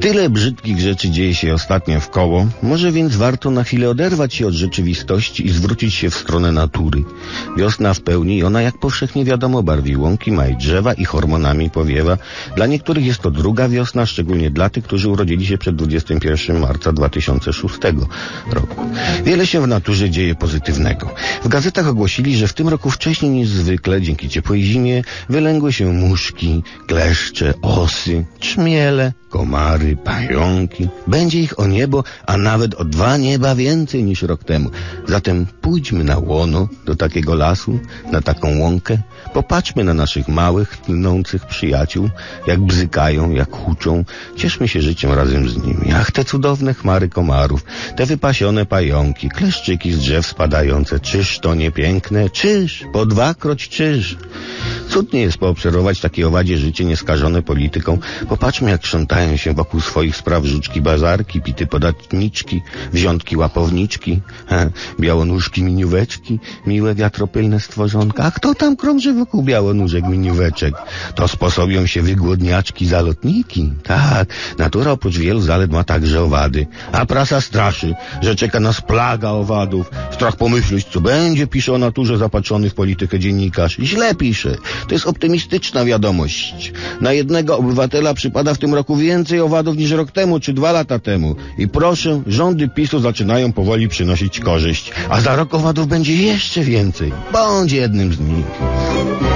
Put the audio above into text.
Tyle brzydkich rzeczy dzieje się ostatnio wkoło, może więc warto na chwilę oderwać się od rzeczywistości i zwrócić się w stronę natury. Wiosna w pełni i ona, jak powszechnie wiadomo, barwi łąki, ma i drzewa i hormonami powiewa. Dla niektórych jest to druga wiosna, szczególnie dla tych, którzy urodzili się przed 21 marca 2006 roku. Wiele się w naturze dzieje pozytywnego. W gazetach ogłosili, że w tym roku wcześniej niż zwykle, dzięki ciepłej zimie, wylęgły się muszki, kleszcze, osy, czmiele, komary, pająki. Będzie ich o niebo, a nawet o 2 nieba więcej niż rok temu. Zatem pójdźmy na łono, do takiego lasu, na taką łąkę. Popatrzmy na naszych małych, tnących przyjaciół, jak bzykają, jak huczą. Cieszmy się życiem razem z nimi. Ach, te cudowne chmary komarów, te wypasione pająki, kleszczyki z drzew spadające. Czyż to nie piękne? Czyż? Po 2-kroć czyż? Cudnie jest poobserwować takie owadzie życie nieskażone polityką. Popatrzmy, jak krzątają się wokół swoich spraw żuczki bazarki, pity podatniczki, wziątki łapowniczki, białonóżki minióweczki, miłe wiatropylne stworzonka. A kto tam krąży wokół białonóżek minióweczek? To sposobią się wygłodniaczki zalotniki. Tak, natura oprócz wielu zalet ma także owady. A prasa straszy, że czeka nas plaga owadów. Strach pomyśleć, co będzie, pisze o naturze zapatrzony w politykę dziennikarz. Źle pisze. To jest optymistyczna wiadomość. Na jednego obywatela przypada w tym roku więcej owadów niż rok temu czy 2 lata temu. I proszę, rządy PiS-u zaczynają powoli przynosić korzyść. A za rok owadów będzie jeszcze więcej. Bądź jednym z nich.